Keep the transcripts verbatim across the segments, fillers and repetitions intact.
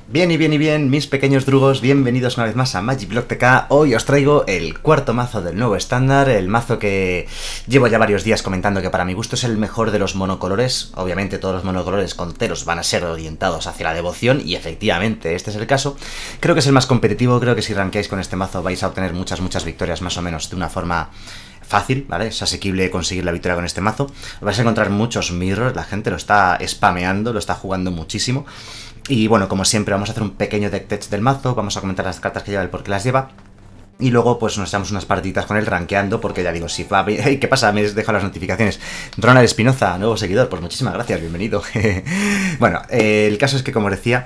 Bien y bien y bien, mis pequeños drugos, bienvenidos una vez más a Magicblock T K. Hoy os traigo el cuarto mazo del nuevo estándar, el mazo que llevo ya varios días comentando que para mi gusto es el mejor de los monocolores. Obviamente todos los monocolores conteros van a ser orientados hacia la devoción y efectivamente este es el caso. Creo que es el más competitivo, creo que si rankeáis con este mazo vais a obtener muchas, muchas victorias más o menos de una forma fácil, ¿vale? Es asequible conseguir la victoria con este mazo. Vais a encontrar muchos mirrors, la gente lo está spameando, lo está jugando muchísimo. Y bueno, como siempre vamos a hacer un pequeño deck test del mazo, vamos a comentar las cartas que lleva, el por qué las lleva. Y luego pues nos echamos unas partiditas con él rankeando, porque ya digo, si va... Hey, ¿qué pasa? Me dejo las notificaciones. Ronald Espinoza, nuevo seguidor, pues muchísimas gracias, bienvenido. Bueno, eh, el caso es que como os decía...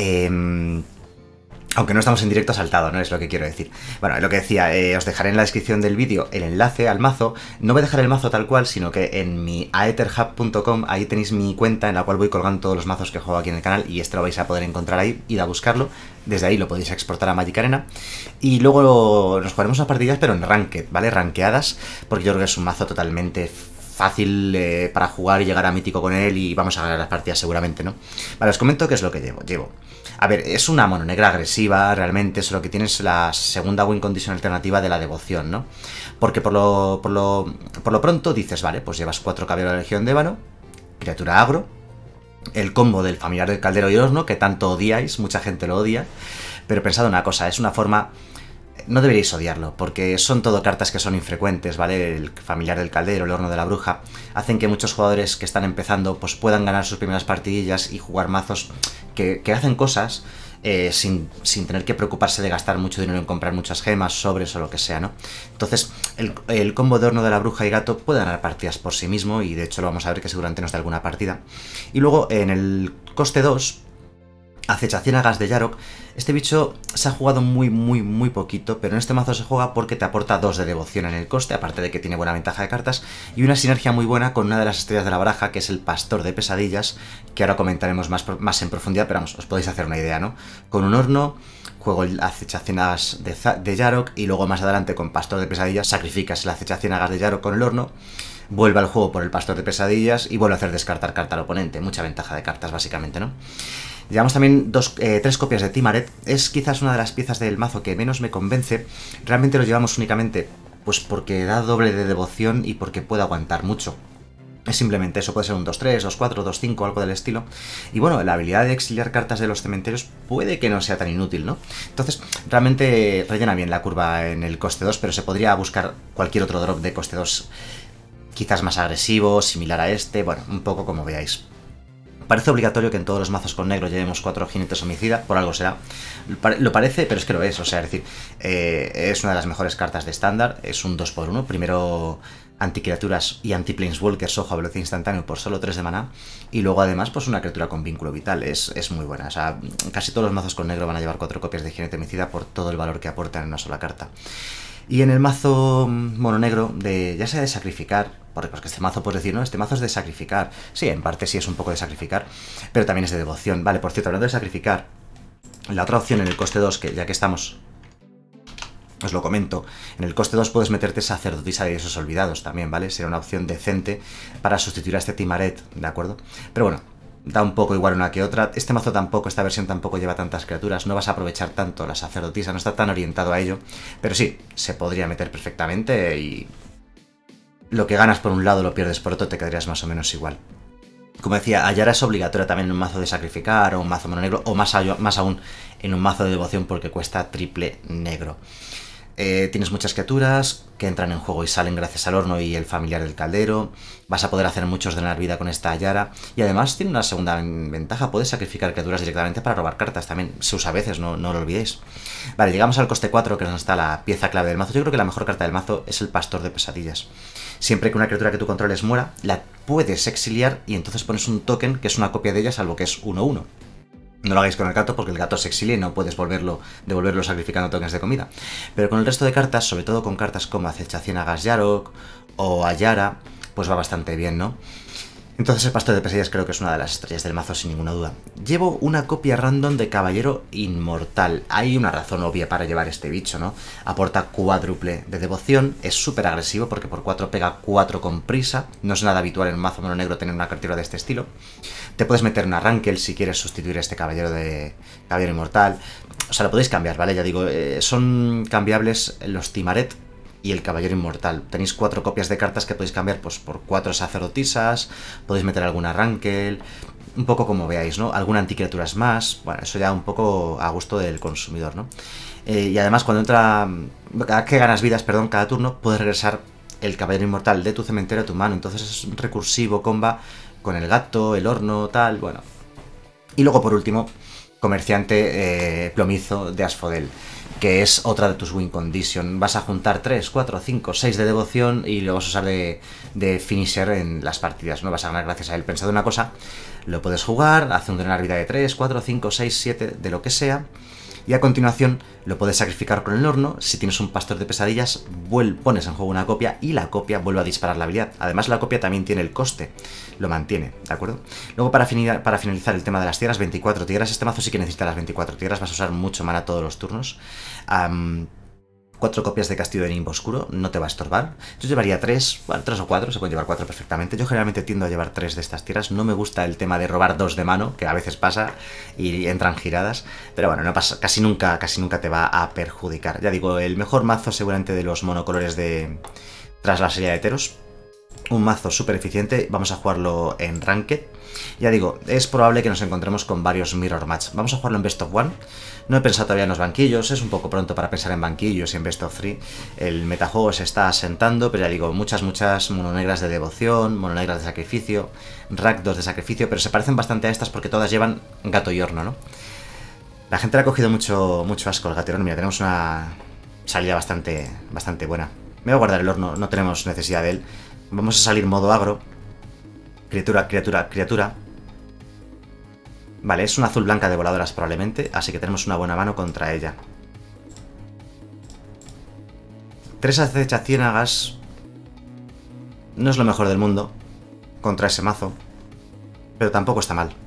Eh, Aunque no estamos en directo, saltado, ¿no? Es lo que quiero decir. Bueno, lo que decía, eh, os dejaré en la descripción del vídeo el enlace al mazo. No voy a dejar el mazo tal cual, sino que en mi aetherhub punto com, ahí tenéis mi cuenta en la cual voy colgando todos los mazos que juego aquí en el canal y este lo vais a poder encontrar ahí, ir a buscarlo. Desde ahí lo podéis exportar a Magic Arena. Y luego nos jugaremos unas partidas, pero en Ranked, ¿vale? Rankeadas, porque yo creo que es un mazo totalmente fácil eh, para jugar y llegar a mítico con él y vamos a ganar las partidas seguramente, ¿no? Vale, os comento qué es lo que llevo. Llevo... A ver, es una mono negra agresiva, realmente, eso lo que tiene es la segunda win condition alternativa de la devoción, ¿no? Porque por lo, por lo, por lo pronto dices, vale, pues llevas cuatro caballeros de la Legión de Ébano, criatura agro, el combo del familiar del caldero y horno, que tanto odiáis, mucha gente lo odia, pero pensad una cosa, es una forma... No deberíais odiarlo, porque son todo cartas que son infrecuentes, ¿vale? El familiar del caldero, el horno de la bruja, hacen que muchos jugadores que están empezando pues puedan ganar sus primeras partidillas y jugar mazos que, que hacen cosas eh, sin, sin tener que preocuparse de gastar mucho dinero en comprar muchas gemas, sobres o lo que sea, ¿no? Entonces, el, el combo de horno de la bruja y gato puede ganar partidas por sí mismo, y de hecho lo vamos a ver que seguramente nos da alguna partida. Y luego, en el coste dos... Acechaciénagas de Yarok, este bicho se ha jugado muy muy muy poquito, pero en este mazo se juega porque te aporta dos de devoción en el coste, aparte de que tiene buena ventaja de cartas, y una sinergia muy buena con una de las estrellas de la baraja, que es el Pastor de Pesadillas, que ahora comentaremos más, más en profundidad, pero vamos, os podéis hacer una idea, ¿no? Con un horno, juego el Acechaciénagas de, de Yarok, y luego más adelante con Pastor de Pesadillas sacrificas el Acechaciénagas de Yarok con el horno, vuelve al juego por el Pastor de Pesadillas y vuelve a hacer descartar carta al oponente. Mucha ventaja de cartas, básicamente, ¿no? Llevamos también dos, eh, tres copias de Timaret. Es quizás una de las piezas del mazo que menos me convence. Realmente lo llevamos únicamente pues porque da doble de devoción y porque puede aguantar mucho. Es simplemente eso, puede ser un dos tres, dos cuatro, dos cinco, algo del estilo. Y bueno, la habilidad de exiliar cartas de los cementerios puede que no sea tan inútil, ¿no? Entonces, realmente rellena bien la curva en el coste dos, pero se podría buscar cualquier otro drop de coste dos quizás más agresivo, similar a este, bueno, un poco como veáis. Parece obligatorio que en todos los mazos con negro llevemos cuatro jinetes homicida, por algo será. Lo parece, pero es que lo es, o sea, es decir, eh, es una de las mejores cartas de estándar, es un dos por uno, primero anticriaturas y anti-planeswalkers, ojo, a velocidad instantánea por solo tres de maná, y luego además pues una criatura con vínculo vital, es, es muy buena, o sea, casi todos los mazos con negro van a llevar cuatro copias de jinete homicida por todo el valor que aportan en una sola carta. Y en el mazo mono negro, de, ya sea de sacrificar, porque pues, este mazo puedes decir, no, este mazo es de sacrificar. Sí, en parte sí es un poco de sacrificar, pero también es de devoción. Vale, por cierto, hablando de sacrificar, la otra opción en el coste dos, que ya que estamos, os lo comento, en el coste dos puedes meterte sacerdotisa de esos olvidados también, ¿vale? Será una opción decente para sustituir a este Timaret, ¿de acuerdo? Pero bueno, da un poco igual una que otra. Este mazo tampoco, esta versión tampoco lleva tantas criaturas, no vas a aprovechar tanto la sacerdotisa, no está tan orientado a ello, pero sí, se podría meter perfectamente y lo que ganas por un lado lo pierdes por otro, te quedarías más o menos igual. Como decía, Ayara es obligatoria también en un mazo de sacrificar o un mazo mono negro, o más, más aún en un mazo de devoción porque cuesta triple negro. Eh, tienes muchas criaturas que entran en juego y salen gracias al horno y el familiar del caldero. Vas a poder hacer muchos drenar vida con esta Ayara. Y además tiene una segunda ventaja, puedes sacrificar criaturas directamente para robar cartas también. Se usa a veces, no, no lo olvidéis. Vale, llegamos al coste cuatro, que es donde está la pieza clave del mazo. Yo creo que la mejor carta del mazo es el Pastor de Pesadillas. Siempre que una criatura que tú controles muera, la puedes exiliar y entonces pones un token que es una copia de ella, salvo que es uno uno. No lo hagáis con el gato porque el gato se exilia y no puedes volverlo, devolverlo sacrificando tokens de comida. Pero con el resto de cartas, sobre todo con cartas como Acechaciénagas Yarok o Ayara, pues va bastante bien, ¿no? Entonces el pastor de pesadillas creo que es una de las estrellas del mazo sin ninguna duda. Llevo una copia random de Caballero Inmortal. Hay una razón obvia para llevar este bicho, ¿no? Aporta cuádruple de devoción, es súper agresivo porque por cuatro pega cuatro con prisa. No es nada habitual en un mazo mono negro tener una criatura de este estilo. Te puedes meter una Rankel si quieres sustituir a este Caballero de Caballero Inmortal. O sea, lo podéis cambiar, ¿vale? Ya digo, eh, son cambiables los Timaret y el Caballero Inmortal. Tenéis cuatro copias de cartas que podéis cambiar pues, por cuatro sacerdotisas, podéis meter alguna Rankel, un poco como veáis, ¿no? Alguna anticriaturas más, bueno, eso ya un poco a gusto del consumidor, ¿no? Eh, y además cuando entra, cada que ganas vidas, perdón, cada turno, puedes regresar el Caballero Inmortal de tu cementerio a tu mano, entonces es un recursivo comba con el gato, el horno, tal, bueno. Y luego por último, Comerciante eh, Plomizo de Asphodel, que es otra de tus win condition. Vas a juntar tres, cuatro, cinco, seis de devoción y lo vas a usar de, de finisher en las partidas, ¿no? Vas a ganar gracias a él. Pensad una cosa, lo puedes jugar, hace un drenar vida de tres, cuatro, cinco, seis, siete, de lo que sea, y a continuación lo puedes sacrificar con el horno. Si tienes un pastor de pesadillas, pones en juego una copia y la copia vuelve a disparar la habilidad. Además la copia también tiene el coste, lo mantiene, ¿de acuerdo? Luego para, finir, para finalizar el tema de las tierras, veinticuatro tierras. Este mazo sí que necesita las veinticuatro tierras, vas a usar mucho mana todos los turnos. Um, Cuatro copias de Castillo de Nimbo Oscuro, no te va a estorbar. Yo llevaría tres, bueno, tres o cuatro, se pueden llevar cuatro perfectamente. Yo generalmente tiendo a llevar tres de estas tierras. No me gusta el tema de robar dos de mano, que a veces pasa y entran giradas. Pero bueno, no pasa, casi nunca, casi nunca te va a perjudicar. Ya digo, el mejor mazo seguramente de los monocolores de tras la serie de Heteros. Un mazo súper eficiente, vamos a jugarlo en Ranked. Ya digo, es probable que nos encontremos con varios Mirror Match. Vamos a jugarlo en Best of One. No he pensado todavía en los banquillos, es un poco pronto para pensar en banquillos y en Best of Three. El metajuego se está asentando, pero ya digo, muchas, muchas mononegras de devoción, mononegras de sacrificio, Rack dos de sacrificio, pero se parecen bastante a estas porque todas llevan gato y horno, ¿no? La gente le ha cogido mucho, mucho asco al gato y horno. Mira, tenemos una salida bastante, bastante buena. Me voy a guardar el horno, no tenemos necesidad de él. Vamos a salir modo agro. Criatura, criatura, criatura. Vale, es una azul blanca de voladoras probablemente, así que tenemos una buena mano contra ella. Tres acecha ciénagas. No es lo mejor del mundo contra ese mazo, pero tampoco está mal.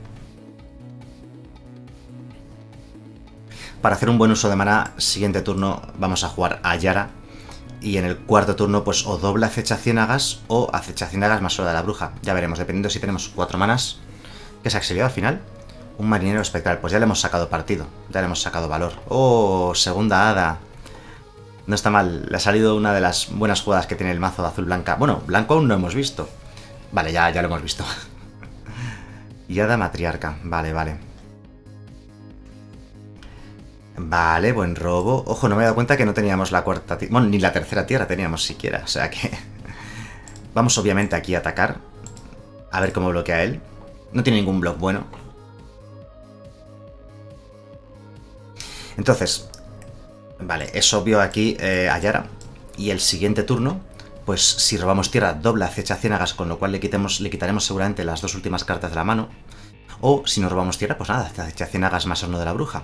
Para hacer un buen uso de maná, siguiente turno vamos a jugar a Yara. Y en el cuarto turno, pues o doble acecha ciénagas o acecha ciénagas más sola de la bruja. Ya veremos, dependiendo si tenemos cuatro manas. ¿Qué se ha exiliado al final? Un marinero espectral. Pues ya le hemos sacado partido. Ya le hemos sacado valor. ¡Oh! Segunda hada. No está mal. Le ha salido una de las buenas jugadas que tiene el mazo de azul blanca. Bueno, blanco aún no hemos visto. Vale, ya, ya lo hemos visto. Y hada matriarca. Vale, vale. Vale, buen robo. Ojo, no me he dado cuenta que no teníamos la cuarta tierra. Bueno, ni la tercera tierra teníamos siquiera. O sea que... Vamos obviamente aquí a atacar. A ver cómo bloquea él. No tiene ningún block bueno. Entonces... Vale, es obvio aquí eh, a Yara. Y el siguiente turno... Pues si robamos tierra, doble acecha ciénagas, con lo cual le, quitemos, le quitaremos seguramente las dos últimas cartas de la mano. O si no robamos tierra, pues nada, acecha ciénagas más horno de la bruja.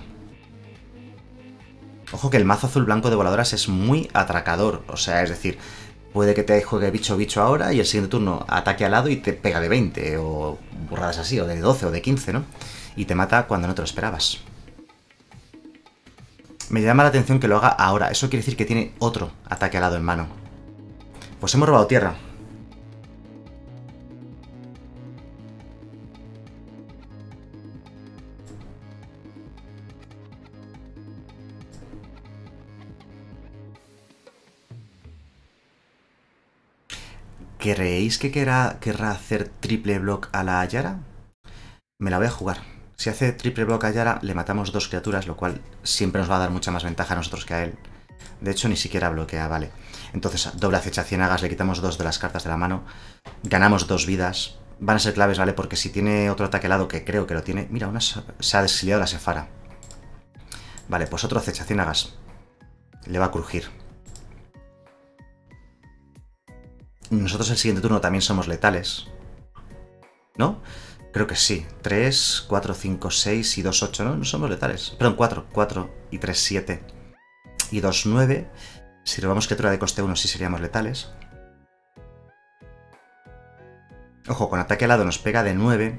Ojo que el mazo azul blanco de voladoras es muy atracador, o sea, es decir, puede que te juegue bicho bicho ahora y el siguiente turno ataque al lado y te pega de veinte, o burradas así, o de doce o de quince, ¿no? Y te mata cuando no te lo esperabas. Me llama la atención que lo haga ahora, eso quiere decir que tiene otro ataque al lado en mano. Pues hemos robado tierra. ¿Creéis que querrá, querrá hacer triple block a la Yara? Me la voy a jugar. Si hace triple block a Yara, le matamos dos criaturas, lo cual siempre nos va a dar mucha más ventaja a nosotros que a él. De hecho, ni siquiera bloquea, vale. Entonces, doble acecha ciénagas, le quitamos dos de las cartas de la mano. Ganamos dos vidas. Van a ser claves, ¿vale? Porque si tiene otro ataque al lado, que creo que lo tiene... Mira, una, se ha desiliado la Sephara. Vale, pues otro acecha ciénagas. Le va a crujir. Nosotros el siguiente turno también somos letales. ¿No? Creo que sí. tres, cuatro, cinco, seis y dos, ocho, ¿no? No somos letales. Perdón, cuatro. cuatro y tres, siete. Y dos, nueve. Si robamos criatura de coste uno, sí seríamos letales. Ojo, con ataque alado nos pega de nueve.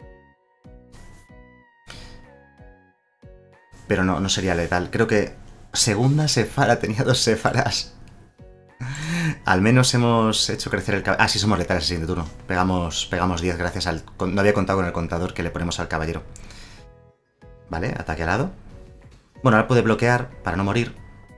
Pero no, no sería letal. Creo que segunda Sephara, tenía dos Sepharas. Al menos hemos hecho crecer el caballero. Ah, sí, somos letales el siguiente turno. Pegamos, pegamos diez gracias al... No había contado con el contador que le ponemos al caballero. Vale, ataque alado. Bueno, ahora puede bloquear para no morir.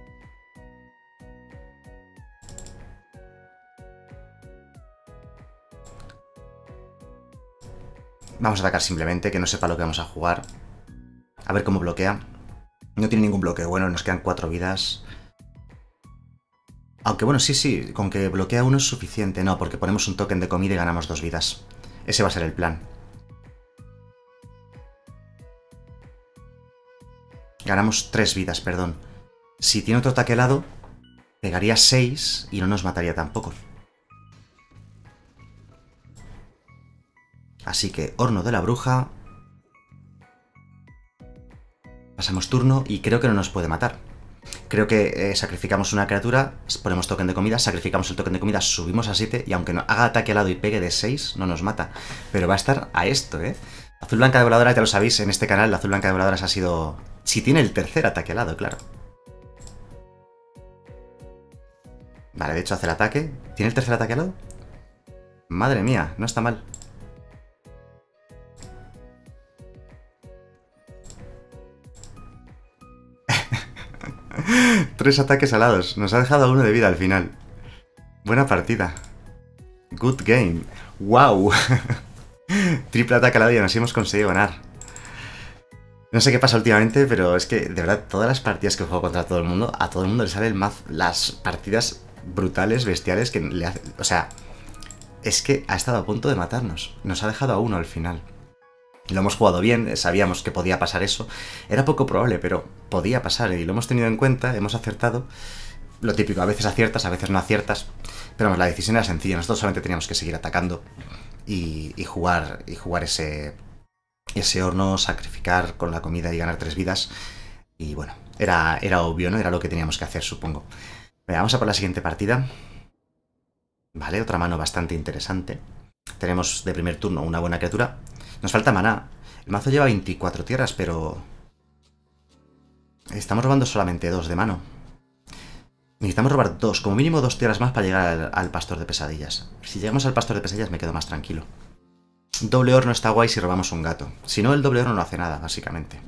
Vamos a atacar simplemente, que no sepa lo que vamos a jugar. A ver cómo bloquea. No tiene ningún bloqueo. Bueno, nos quedan cuatro vidas. Aunque bueno, sí, sí, con que bloquea uno es suficiente. No, porque ponemos un token de comida y ganamos dos vidas. Ese va a ser el plan. Ganamos tres vidas, perdón. Si tiene otro ataque helado, pegaría seis y no nos mataría tampoco. Así que horno de la bruja. Pasamos turno y creo que no nos puede matar. Creo que eh, sacrificamos una criatura, ponemos token de comida, sacrificamos el token de comida, subimos a siete y aunque no haga ataque alado y pegue de seis, no nos mata. Pero va a estar a esto, ¿eh? Azul Blanca de Voladoras, ya lo sabéis, en este canal la Azul Blanca de Voladoras ha sido... Si tiene el tercer ataque alado, claro. Vale, de hecho hace el ataque. ¿Tiene el tercer ataque alado? Madre mía, no está mal. Tres ataques alados. Nos ha dejado uno de vida al final. Buena partida. Good game. ¡Wow! Triple ataque alado y aún así hemos conseguido ganar. No sé qué pasa últimamente, pero es que, de verdad, todas las partidas que juego contra todo el mundo, a todo el mundo le salen más las partidas brutales, bestiales, que le hace... O sea, es que ha estado a punto de matarnos. Nos ha dejado a uno al final. Lo hemos jugado bien, sabíamos que podía pasar eso. Era poco probable, pero podía pasar y lo hemos tenido en cuenta, hemos acertado. Lo típico, a veces aciertas, a veces no aciertas. Pero vamos, la decisión era sencilla, nosotros solamente teníamos que seguir atacando y, y jugar, y jugar ese, ese horno, sacrificar con la comida y ganar tres vidas. Y bueno, era, era obvio, ¿no? Era lo que teníamos que hacer, supongo. Venga, vamos a por la siguiente partida. Vale, otra mano bastante interesante. Tenemos de primer turno una buena criatura. Nos falta maná. El mazo lleva veinticuatro tierras, pero... Estamos robando solamente dos de mano. Necesitamos robar dos, como mínimo dos tierras más para llegar al, al pastor de pesadillas. Si llegamos al pastor de pesadillas me quedo más tranquilo. Doble horno está guay si robamos un gato. Si no, el doble horno no hace nada, básicamente.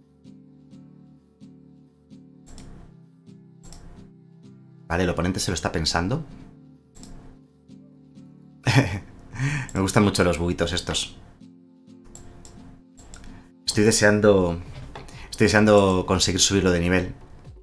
Vale, el oponente se lo está pensando. Me gustan mucho los buitos estos. Estoy deseando... Estoy deseando conseguir subirlo de nivel.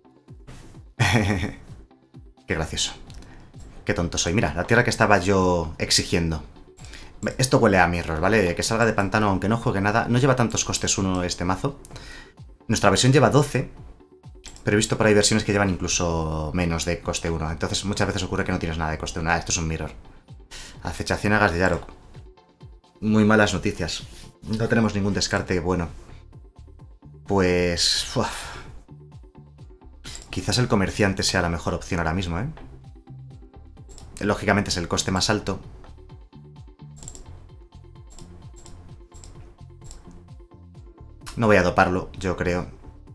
Qué gracioso. Qué tonto soy. Mira, la tierra que estaba yo exigiendo. Esto huele a mirror, ¿vale? Que salga de pantano aunque no juegue nada. No lleva tantos costes uno este mazo. Nuestra versión lleva doce. Pero he visto por ahí versiones que llevan incluso menos de coste uno. Entonces muchas veces ocurre que no tienes nada de coste uno. Ah, esto es un mirror. Acechación Agas de Yarok. Muy malas noticias. No tenemos ningún descarte bueno. Pues... Uf. Quizás el comerciante sea la mejor opción ahora mismo, ¿eh? Lógicamente es el coste más alto. No voy a doparlo, yo creo.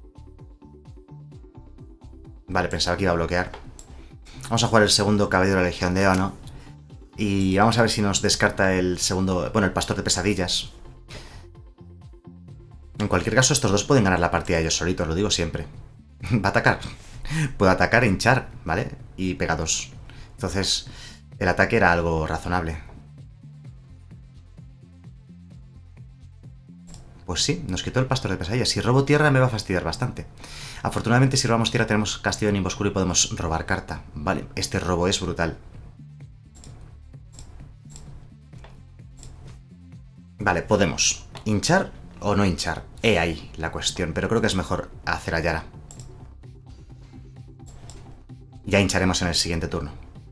Vale, pensaba que iba a bloquear. Vamos a jugar el segundo Caballero de la Legión de Ébano. Y vamos a ver si nos descarta el segundo... Bueno, el Pastor de Pesadillas. En cualquier caso, estos dos pueden ganar la partida ellos solitos, lo digo siempre. Va a atacar. Puede atacar e hinchar, ¿vale? Y pega dos. Entonces, el ataque era algo razonable. Pues sí, nos quitó el Pastor de Pesadillas. Si robo tierra me va a fastidiar bastante. Afortunadamente, si robamos tierra tenemos Castillo de Nimbo Oscuro y podemos robar carta. Vale, este robo es brutal. Vale, podemos hinchar o no hinchar. He ahí la cuestión, pero creo que es mejor hacer a Yara. Ya hincharemos en el siguiente turno.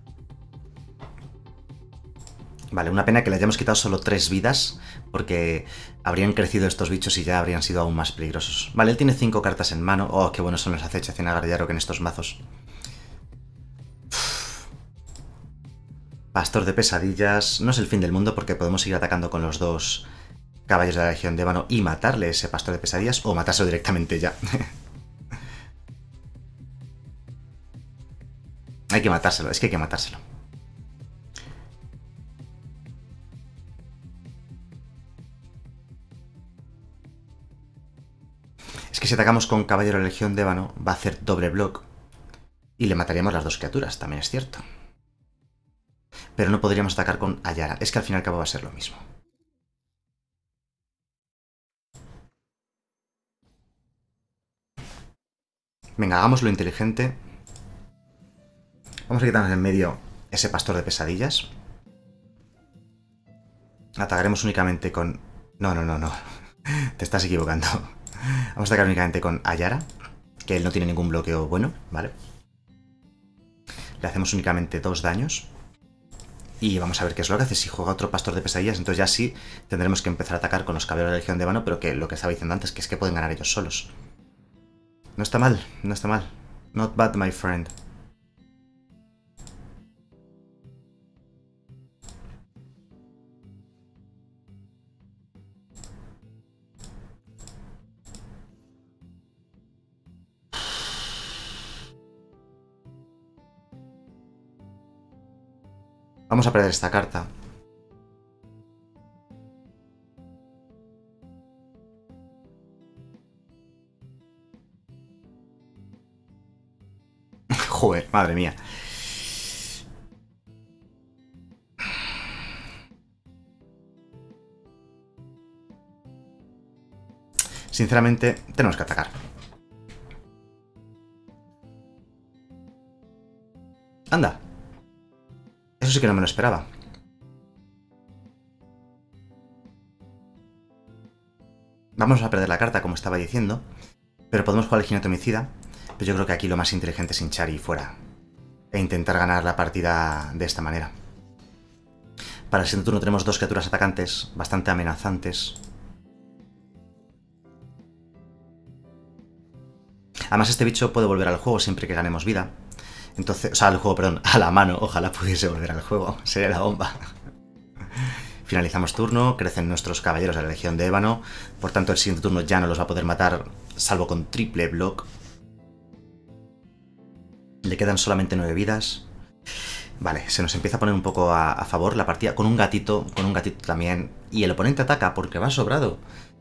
Vale, una pena que le hayamos quitado solo tres vidas, porque habrían crecido estos bichos y ya habrían sido aún más peligrosos. Vale, él tiene cinco cartas en mano. Oh, qué buenos son los Acechación Agar de Yarok en estos mazos. Pastor de pesadillas. No es el fin del mundo porque podemos seguir atacando con los dos caballeros de la Legión de Ébano y matarle ese pastor de pesadillas o matárselo directamente ya. Hay que matárselo, es que hay que matárselo. Es que si atacamos con caballero de la Legión de Ébano va a hacer doble block y le mataríamos las dos criaturas, también es cierto. Pero no podríamos atacar con Ayara, es que al fin y al cabo va a ser lo mismo. Venga, hagámoslo inteligente. Vamos a quitarnos en medio ese pastor de pesadillas. Atacaremos únicamente con... No, no, no, no. Te estás equivocando. Vamos a atacar únicamente con Ayara, que él no tiene ningún bloqueo bueno, ¿vale? Le hacemos únicamente dos daños. Y vamos a ver qué es lo que hace. Si juega otro pastor de pesadillas, entonces ya sí tendremos que empezar a atacar con los caballeros de la Legión de Ébano, pero que lo que estaba diciendo antes, que es que pueden ganar ellos solos. No está mal, no está mal. Not bad, my friend. Vamos a perder esta carta. Joder, madre mía. Sinceramente, tenemos que atacar. Anda. Eso sí que no me lo esperaba. Vamos a perder la carta, como estaba diciendo. Pero podemos jugar al jinete homicida. Pero yo creo que aquí lo más inteligente es hinchar y fuera. E intentar ganar la partida de esta manera. Para el siguiente turno tenemos dos criaturas atacantes bastante amenazantes. Además este bicho puede volver al juego siempre que ganemos vida. Entonces, o sea, al juego, perdón, a la mano. Ojalá pudiese volver al juego. Sería la bomba. Finalizamos turno, crecen nuestros caballeros de la Legión de Ébano. Por tanto, el siguiente turno ya no los va a poder matar, salvo con triple block. Le quedan solamente nueve vidas. Vale, se nos empieza a poner un poco a, a favor la partida. Con un gatito, con un gatito también. Y el oponente ataca porque va sobrado.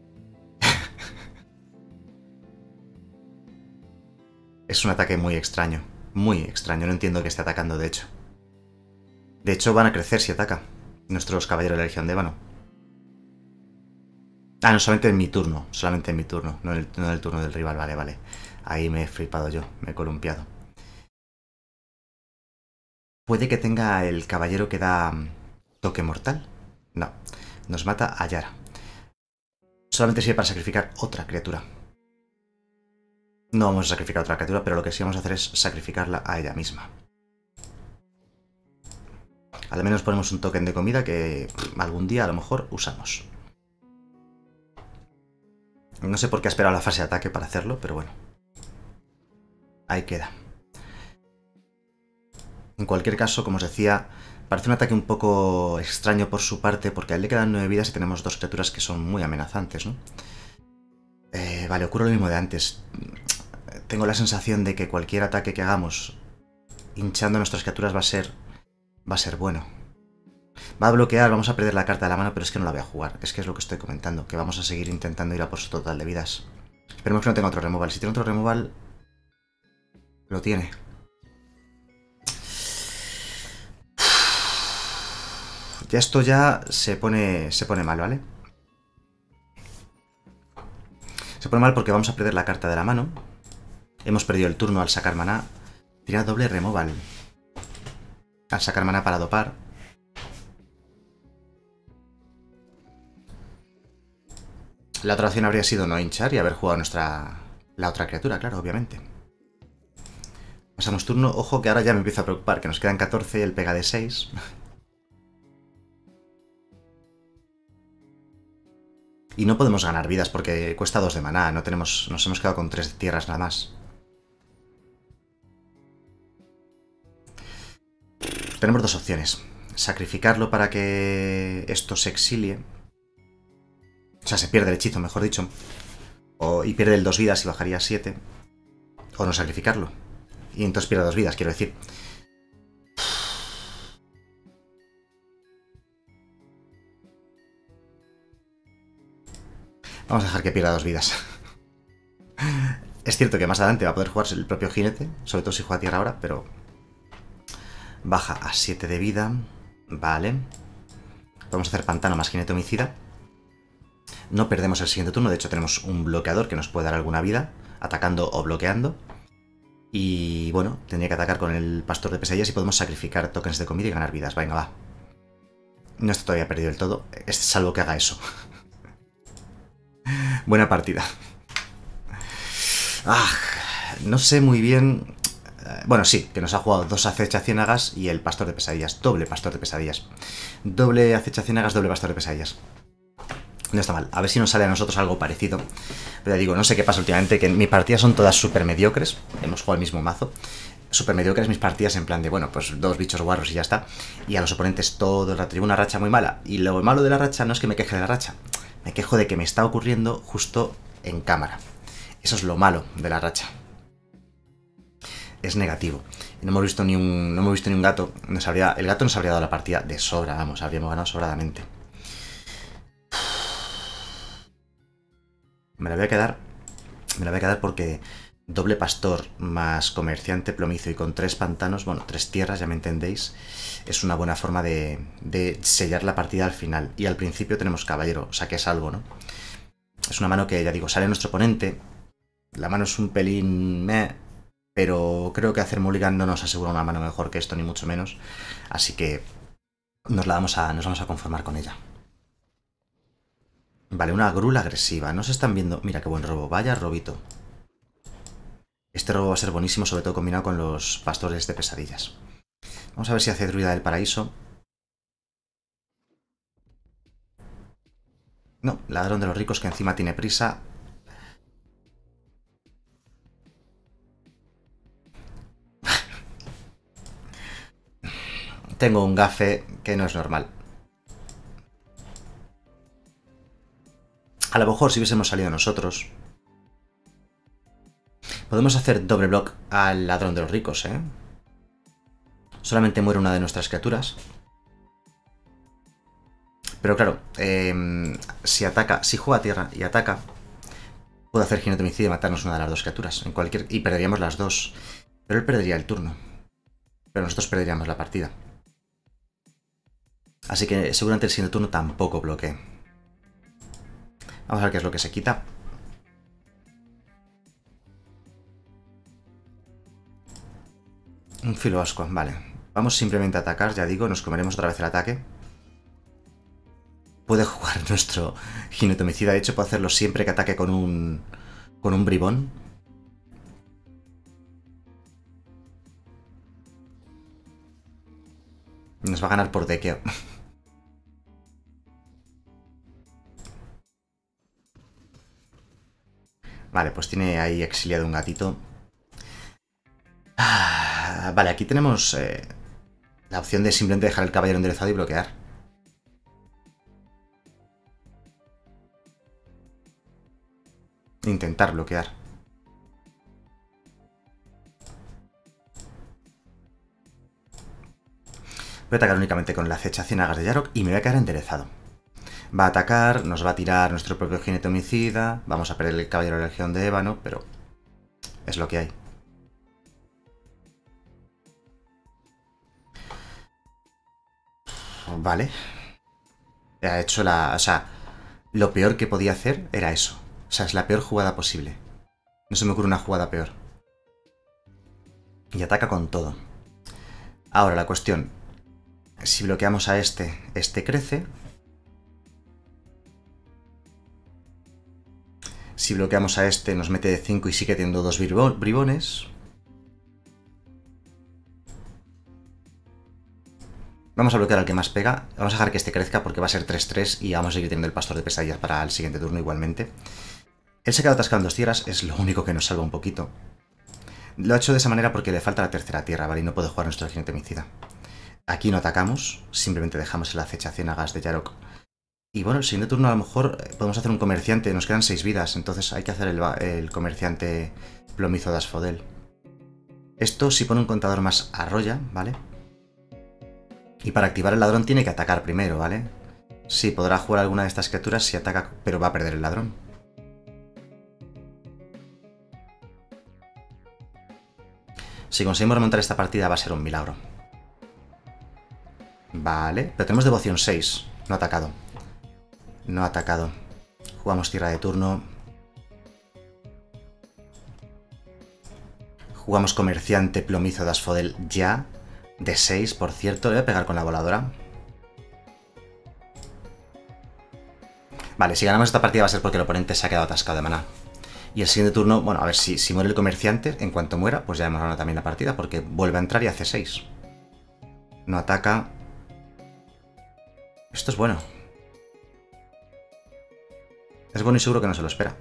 Es un ataque muy extraño. Muy extraño, no entiendo que esté atacando, de hecho. De hecho, van a crecer si ataca nuestros caballeros de la Legión de Ébano. Ah, no, solamente en mi turno. Solamente en mi turno, no en el, no en el turno del rival. Vale, vale. Ahí me he flipado yo, me he columpiado. ¿Puede que tenga el caballero que da toque mortal? No, nos mata a Ayara. Solamente sirve para sacrificar otra criatura. No vamos a sacrificar otra criatura, pero lo que sí vamos a hacer es sacrificarla a ella misma. Al menos ponemos un token de comida que algún día a lo mejor usamos. No sé por qué ha esperado la fase de ataque para hacerlo, pero bueno. Ahí queda. En cualquier caso, como os decía, parece un ataque un poco extraño por su parte, porque a él le quedan nueve vidas y tenemos dos criaturas que son muy amenazantes, ¿no? Eh, vale, ocurre lo mismo de antes. Tengo la sensación de que cualquier ataque que hagamos hinchando nuestras criaturas va a ser... va a ser bueno. Va a bloquear, vamos a perder la carta de la mano, pero es que no la voy a jugar. Es que es lo que estoy comentando, que vamos a seguir intentando ir a por su total de vidas. Esperemos que no tenga otro removal. Si tiene otro removal... lo tiene. Ya esto ya se pone, se pone mal, ¿vale? Se pone mal porque vamos a perder la carta de la mano. Hemos perdido el turno al sacar maná. Tira doble removal. Al sacar maná para dopar. La otra opción habría sido no hinchar y haber jugado nuestra... la otra criatura, claro, obviamente. Pasamos turno. Ojo que ahora ya me empiezo a preocupar, que nos quedan catorce y él pega de seis. Y no podemos ganar vidas porque cuesta dos de maná. No tenemos, nos hemos quedado con tres tierras nada más. Tenemos dos opciones. sacrificarlo para que esto se exilie. O sea, se pierde el hechizo, mejor dicho. O, y pierde el dos vidas y bajaría a siete. O no sacrificarlo. Y entonces pierde dos vidas, quiero decir. Vamos a dejar que pierda dos vidas. Es cierto que más adelante va a poder jugarse el propio jinete, sobre todo si juega tierra ahora, pero... Baja a siete de vida. Vale. Podemos hacer pantano más jinete homicida. No perdemos el siguiente turno, de hecho tenemos un bloqueador que nos puede dar alguna vida, atacando o bloqueando. Y bueno, tendría que atacar con el pastor de pesadillas y podemos sacrificar tokens de comida y ganar vidas. Venga, va. No está todavía perdido del todo, es salvo que haga eso. Buena partida. Ah, no sé muy bien... Bueno, sí, que nos ha jugado dos acechaciénagas y el pastor de pesadillas. Doble pastor de pesadillas. Doble acechaciénagas, doble pastor de pesadillas. No está mal. A ver si nos sale a nosotros algo parecido. Pero ya digo, no sé qué pasa últimamente, que mis partidas son todas súper mediocres. Hemos jugado el mismo mazo. Súper mediocres mis partidas en plan de, bueno, pues dos bichos guarros y ya está. Y a los oponentes todo el rato. Llevo una racha muy mala. Y lo malo de la racha no es que me queje de la racha. Me quejo de que me está ocurriendo justo en cámara. Eso es lo malo de la racha. Es negativo. Y no hemos visto ni un, no hemos visto ni un gato. Nos habría, el gato nos habría dado la partida de sobra, vamos, habríamos ganado sobradamente. Me la voy a quedar. Me la voy a quedar porque doble pastor más comerciante plomizo y con tres pantanos, bueno, tres tierras, ya me entendéis, es una buena forma de, de sellar la partida al final. Y al principio tenemos caballero, o sea que es algo, ¿no? Es una mano que, ya digo, sale nuestro oponente. La mano es un pelín... Meh, pero creo que hacer mulligan no nos asegura una mano mejor que esto, ni mucho menos. Así que nos la vamos a, nos vamos a conformar con ella. Vale, una grula agresiva. No se están viendo... Mira qué buen robo. Vaya robito. Este robo va a ser buenísimo, sobre todo combinado con los pastores de pesadillas. Vamos a ver si hace druida del paraíso. No, ladrón de los ricos que encima tiene prisa. Tengo un gafe que no es normal. A lo mejor si hubiésemos salido nosotros... Podemos hacer doble block al ladrón de los ricos, ¿eh? Solamente muere una de nuestras criaturas. Pero claro, eh, si ataca, si juega a tierra y ataca, puede hacer jinete homicidio y matarnos una de las dos criaturas. En cualquier, y perderíamos las dos. Pero él perdería el turno. Pero nosotros perderíamos la partida. Así que seguramente el siguiente turno tampoco bloquee. Vamos a ver qué es lo que se quita. Un filo asco, vale. Vamos simplemente a atacar, ya digo, nos comeremos otra vez el ataque. Puede jugar nuestro jinete homicida, de hecho puede hacerlo siempre que ataque con un... con un bribón. Nos va a ganar por dequeo. Vale, pues tiene ahí exiliado un gatito. Ah, vale, aquí tenemos eh, la opción de simplemente dejar el caballero enderezado y bloquear. Intentar bloquear. Voy a atacar únicamente con la acecha ciénagas de Yarok y me voy a quedar enderezado. Va a atacar, nos va a tirar nuestro propio jinete homicida. Vamos a perder el caballero de la legión de ébano, pero es lo que hay. Vale. Ha hecho la... O sea, lo peor que podía hacer era eso. O sea, es la peor jugada posible. No se me ocurre una jugada peor. Y ataca con todo. Ahora la cuestión. Si bloqueamos a este, este crece. Si bloqueamos a este nos mete de cinco y sigue teniendo dos bribones. Vamos a bloquear al que más pega. Vamos a dejar que este crezca porque va a ser tres tres y vamos a seguir teniendo el pastor de pesadillas para el siguiente turno igualmente. Él se queda atascado en dos tierras, es lo único que nos salva un poquito. Lo ha hecho de esa manera porque le falta la tercera tierra, ¿vale? Y no puede jugar nuestro jinete homicida. Aquí no atacamos, simplemente dejamos el acechación a gas de Yarok. Y bueno, el siguiente turno a lo mejor podemos hacer un comerciante, nos quedan seis vidas, entonces hay que hacer el, el comerciante plomizo de Asphodel. Esto si pone un contador más arrolla, ¿vale? Y para activar el ladrón tiene que atacar primero, ¿vale? Sí, podrá jugar alguna de estas criaturas si ataca, pero va a perder el ladrón. Si conseguimos remontar esta partida va a ser un milagro. Vale, pero tenemos devoción seis, no ha atacado. No ha atacado. Jugamos tierra de turno. Jugamos comerciante plomizo de Asphodel ya. De seis, por cierto. Le voy a pegar con la voladora. Vale, si ganamos esta partida va a ser porque el oponente se ha quedado atascado de maná. Y el siguiente turno, bueno, a ver si, si muere el comerciante, en cuanto muera, pues ya hemos ganado también la partida, porque vuelve a entrar y hace seis. No ataca. Esto es bueno. Es bueno y seguro que no se lo espera.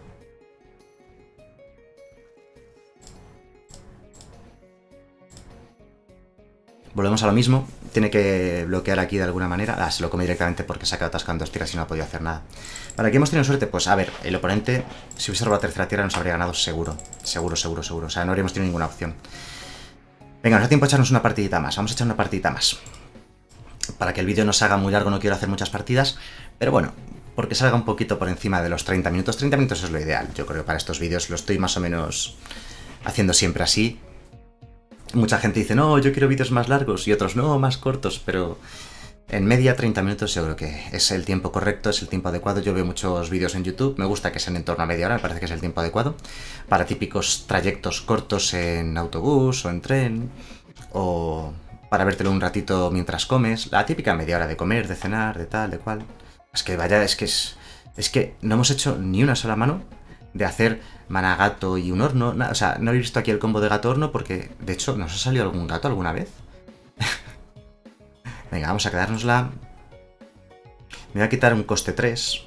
Volvemos a lo mismo. Tiene que bloquear aquí de alguna manera. Ah, se lo come directamente porque se ha quedado atascado en dos tiras y no ha podido hacer nada. ¿Para qué hemos tenido suerte? Pues a ver, el oponente, si hubiese robado la tercera tierra, nos habría ganado seguro. Seguro, seguro, seguro. O sea, no habríamos tenido ninguna opción. Venga, nos da tiempo a echarnos una partidita más. Vamos a echar una partidita más. Para que el vídeo no se haga muy largo, no quiero hacer muchas partidas. Pero bueno, porque salga un poquito por encima de los treinta minutos. treinta minutos es lo ideal, yo creo, para estos vídeos. Lo estoy más o menos haciendo siempre así. Mucha gente dice, no, yo quiero vídeos más largos, y otros, no, más cortos, pero en media treinta minutos yo creo que es el tiempo correcto, es el tiempo adecuado. Yo veo muchos vídeos en YouTube, me gusta que sean en torno a media hora, me parece que es el tiempo adecuado, para típicos trayectos cortos en autobús o en tren, o para vértelo un ratito mientras comes, la típica media hora de comer, de cenar, de tal, de cual. Es que vaya, es que es, es que no hemos hecho ni una sola mano de hacer mana gato y un horno. O sea, no he visto aquí el combo de gato horno porque, de hecho, ¿nos ha salido algún gato alguna vez? Venga, vamos a quedárnosla. Me voy a quitar un coste tres.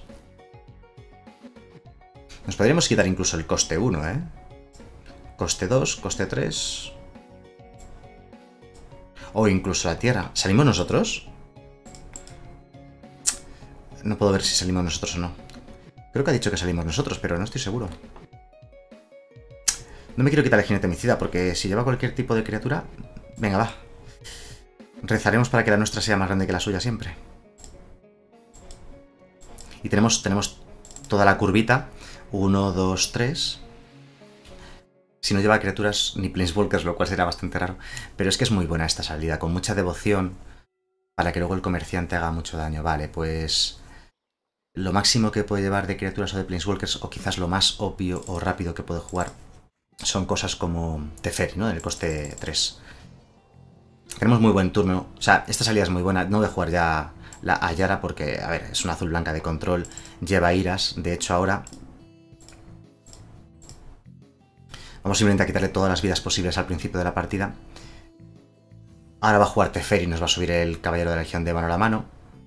Nos podríamos quitar incluso el coste uno, ¿eh? Coste dos, coste tres. O incluso la tierra. ¿Salimos nosotros? No puedo ver si salimos nosotros o no. Creo que ha dicho que salimos nosotros, pero no estoy seguro. No me quiero quitar el jinete homicida, porque si lleva cualquier tipo de criatura... Venga, va. Rezaremos para que la nuestra sea más grande que la suya siempre. Y tenemos, tenemos toda la curvita. uno, dos, tres. Si no lleva criaturas ni planeswalkers, lo cual será bastante raro. Pero es que es muy buena esta salida, con mucha devoción, para que luego el comerciante haga mucho daño. Vale, pues... Lo máximo que puede llevar de criaturas o de planeswalkers, o quizás lo más obvio o rápido que puede jugar, son cosas como Teferi, ¿no? En el coste tres. Tenemos muy buen turno. O sea, esta salida es muy buena. No voy a jugar ya la Ayara porque, a ver, es una azul blanca de control. Lleva iras. De hecho, ahora... Vamos simplemente a quitarle todas las vidas posibles al principio de la partida. Ahora va a jugar Teferi y nos va a subir el Caballero de la Legión de Ébano a la mano.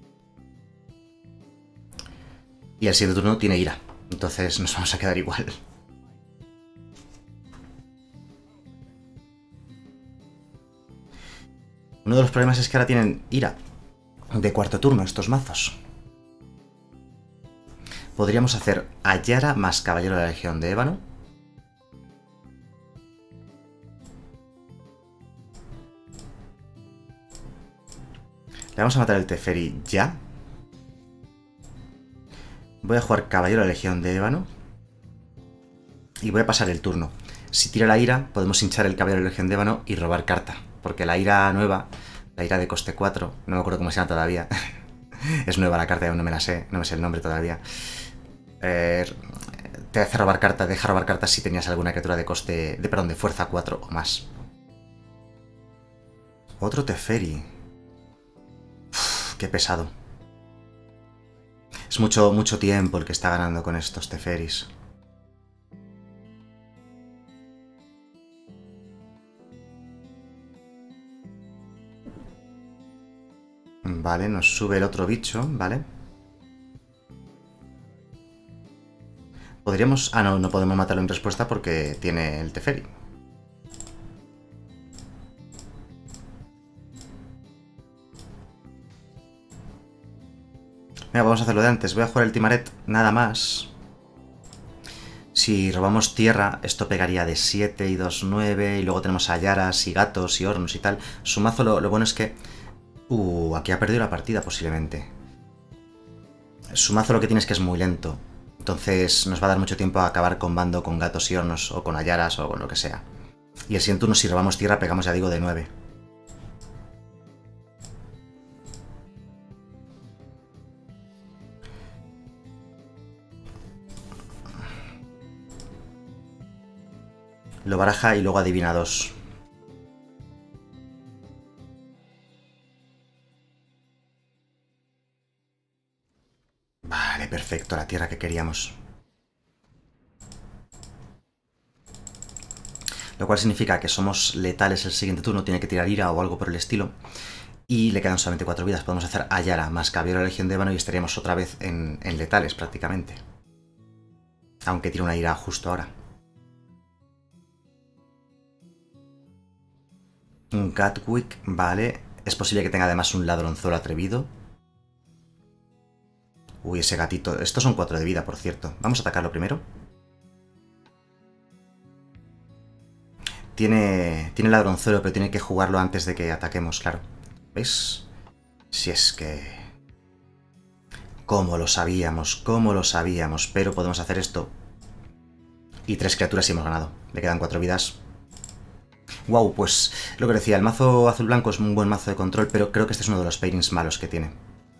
Y el siguiente turno tiene ira. Entonces nos vamos a quedar igual. Uno de los problemas es que ahora tienen ira de cuarto turno estos mazos. Podríamos hacer Ayara más Caballero de la Legión de Ébano. Le vamos a matar el Teferi ya. Voy a jugar Caballero de la Legión de Ébano. Y voy a pasar el turno. Si tira la ira, podemos hinchar el Caballero de la Legión de Ébano y robar carta. Porque la ira nueva, la ira de coste cuatro, no me acuerdo cómo se llama todavía. Es nueva la carta, aún no me la sé, no me sé el nombre todavía. Eh, te hace robar carta, deja robar cartas si tenías alguna criatura de coste, de perdón, de fuerza cuatro o más. Otro Teferi. Uf, qué pesado. Es mucho, mucho tiempo el que está ganando con estos Teferis. Vale, nos sube el otro bicho, ¿vale? Podríamos... Ah, no, no podemos matarlo en respuesta porque tiene el Teferi. Mira, vamos a hacerlo de antes. Voy a jugar el Timaret nada más. Si robamos tierra, esto pegaría de siete y dos, nueve. Y luego tenemos a Yaras y gatos y hornos y tal. Su mazo, lo, lo bueno es que... Uh, aquí ha perdido la partida posiblemente. Su mazo lo que tiene es que es muy lento. Entonces nos va a dar mucho tiempo a acabar combando con gatos y hornos o con ayaras o con lo que sea. Y el siguiente turno, si robamos tierra, pegamos, ya digo, de nueve. Lo baraja y luego adivina dos. Vale, perfecto, la tierra que queríamos. Lo cual significa que somos letales el siguiente turno, tiene que tirar ira o algo por el estilo. Y le quedan solamente cuatro vidas. Podemos hacer Ayara más Caballero de la Legión de Ébano y estaríamos otra vez en, en letales prácticamente. Aunque tire una ira justo ahora. Un Catwick, vale. Es posible que tenga además un ladronzuelo atrevido. Uy, ese gatito. Estos son cuatro de vida, por cierto. Vamos a atacarlo primero. Tiene, tiene ladronzuelo, pero tiene que jugarlo antes de que ataquemos, claro. ¿Veis? Si es que... ¿Cómo lo sabíamos? ¿Cómo lo sabíamos? Pero podemos hacer esto. Y tres criaturas y hemos ganado. Le quedan cuatro vidas. Wow, pues lo que decía, el mazo azul-blanco es un buen mazo de control, pero creo que este es uno de los pairings malos que tiene.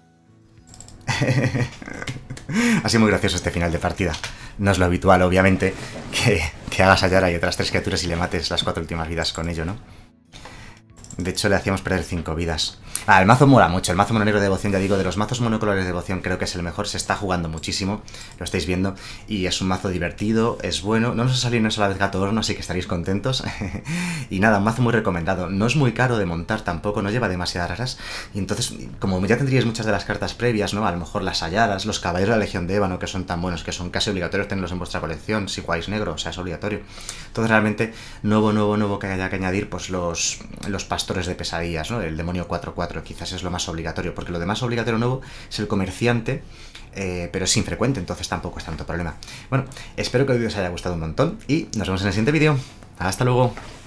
Ha sido muy gracioso este final de partida. No es lo habitual, obviamente, que, que hagas a Yara y otras tres criaturas y le mates las cuatro últimas vidas con ello, ¿no? De hecho, le hacíamos perder cinco vidas. Ah, el mazo mola mucho. El mazo mononegro de devoción, ya digo, de los mazos monocolores de devoción creo que es el mejor. Se está jugando muchísimo, lo estáis viendo. Y es un mazo divertido, es bueno. No nos ha salido una sola vez gato horno, así que estaréis contentos. Y nada, un mazo muy recomendado. No es muy caro de montar tampoco, no lleva demasiadas raras. Y entonces, como ya tendríais muchas de las cartas previas, ¿no? A lo mejor las halladas, los caballeros de la Legión de Ébano, que son tan buenos, que son casi obligatorios tenerlos en vuestra colección. Si jugáis negro, o sea, es obligatorio. Entonces, realmente, nuevo, nuevo, nuevo que haya que añadir, pues los, los pastores de pesadillas, ¿no? El demonio cuatro cuatro quizás es lo más obligatorio, porque lo demás obligatorio nuevo es el comerciante, eh, pero es infrecuente, entonces tampoco es tanto problema. Bueno, espero que el vídeo os haya gustado un montón y nos vemos en el siguiente vídeo. ¡Hasta luego!